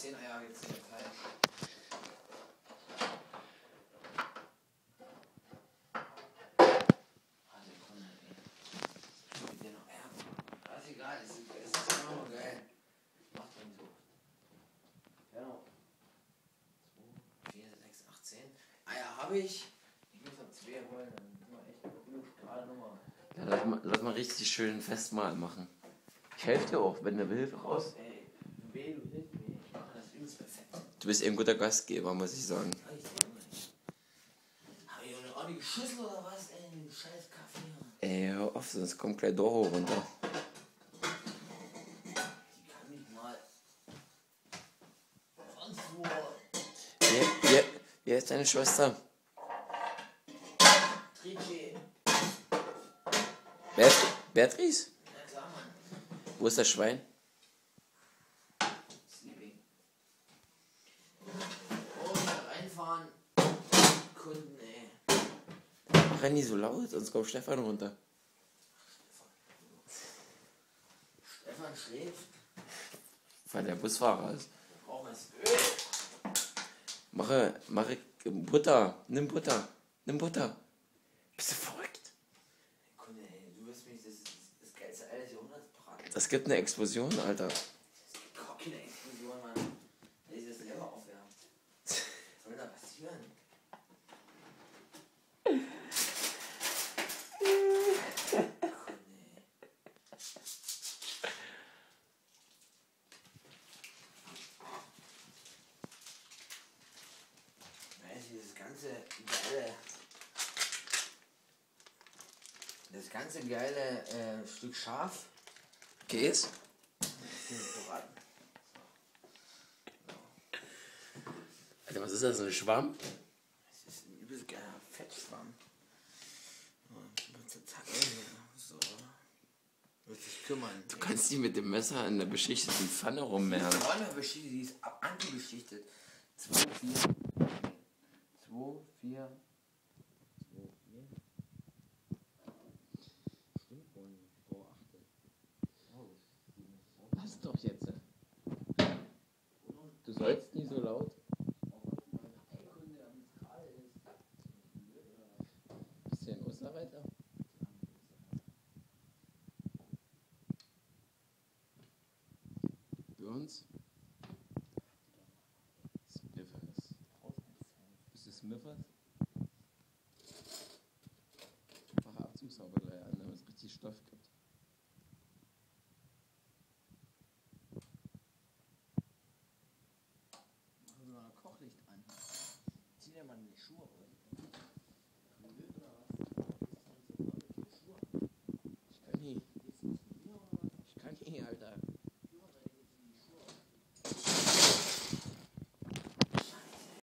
10 Eier gibt es in der Zeit. Sekunde, ey. Mit dir noch Eier. Das ist egal, es ist immer noch geil. Macht man so. Genau. 2, 4, 6, 8, 10. Eier habe ich. Ich muss noch 2 holen, dann sind wir echt eine gute gerade Nummer. Ja, lass mal richtig schön Festmahl machen. Ich helfe dir auch, wenn du willst, raus. Ey, du hilfst mir. Ich mache das übelst perfekt. Du bist eben ein guter Gastgeber, muss ich sagen. Habe ich auch eine ordentliche Schüssel oder was, ey? Einen scheiß Kaffee. Ey, hör auf, sonst kommt gleich Doro runter. Die kann nicht mal. Sonst wo. Wer ist deine Schwester? Trici. Beatrice? Ja klar, Mann. Wo ist das Schwein? Sleeping. Oh, wieder reinfahren. Kunden, ey. Mach ja nie so laut, sonst kommt Stefan runter. Stefan schläft. Weil der Busfahrer ist. Wir brauchen das Öl. Mache Butter. Nimm Butter. Bist du verrückt? Kunde, ey, du wirst mich das geilste Ei des Jahrhunderts braten. Das gibt eine Explosion, Alter. Das gibt gar keine Explosion, Mann. Wenn ich das selber aufwärmt. Was soll da passieren? Das ganze geile Stück Schaf. Käse? Braten. Alter, was ist das, so ein Schwamm? Das ist ein übelst geiler Fettschwamm. So. Wird sich kümmern. Du kannst die mit dem Messer in der beschichteten Pfanne rummehren. Die Räume beschichtet, die ist anti-beschichtet. 2, 4. 2, 4. Stimmt wohl nicht. Oh, 8. Lass doch jetzt. Du sollst nie so laut. Bist du ein Osterreiter? Für uns? Smiffers. Bist du Smiffers? Mach Abzugshaube gleich an, damit es richtig Stoff gibt. Machen Sie mal ein Kochlicht an.